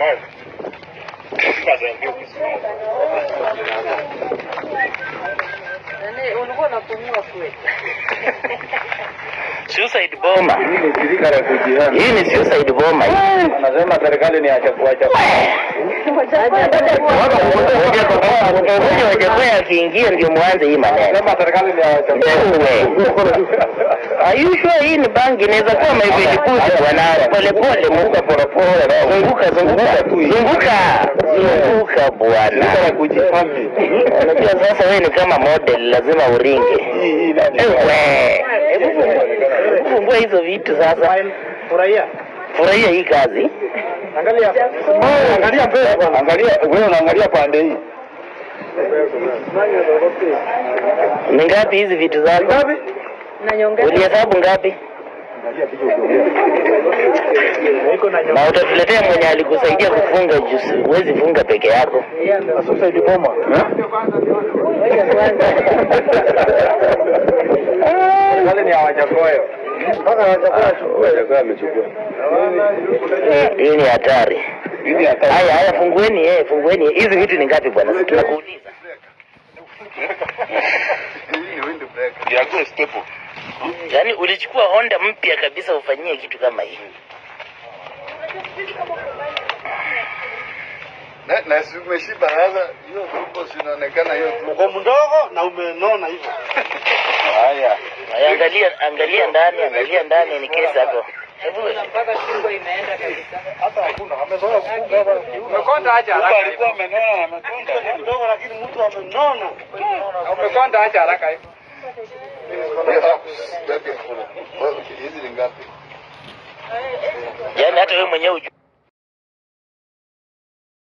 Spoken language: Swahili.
Ulikuwa unapumua kweli. Suicide bomber. Hii ni suicide bomber. Anasema serikali ni acha kuacha. Wajakoya akiingia ndio mwanze hii maneno. Anasema serikali ni acha. Are you sure hii ni bangi inaweza kuwa maivejikuta bwana? Pole pole muka polepole. Zunguka bwana. Kujifami. Unajua sasa wewe ni kama model lazima uringe. Fungua hizo vitu sasa. Furahia hii kazi. Angalia mbele bwana. Wewe unaangalia pande hii. Ni ngapi hizi vitu zako? Ngapi? Na nyongeza. Ulihesabu ngapi? Na utatuletea mwenye alikusaidia kufunga juice. Huwezi funga peke yako. Suicide bomber. Wale ni hawajakoyo. Mpaka hawajakoyo amechukua. Hii ni hatari. Haya fungueni. Hizi vitu ni ngapi bwana? Tunakuuliza. Hii ni wind breaker. Ya go step. Yaani ulichukua Honda mpya kabisa ufanyie kitu kama hii. Na umeshiba sasa, hiyo grupo sinaonekana hiyo grupo mdogo na umenona hivyo. Haya. Angalia ndani ni kesi hapo. Hebu mpaka shingo imeenda kabisa. Hata hakuna, amezoea kufunga hapa. Umekonda acha haraka. Alikuwa amenona na amekonda. Mdogo lakini mtu amenona. Umekonda acha haraka hivi. Hizi ni ngapi? Yaani hata wewe mwenyewe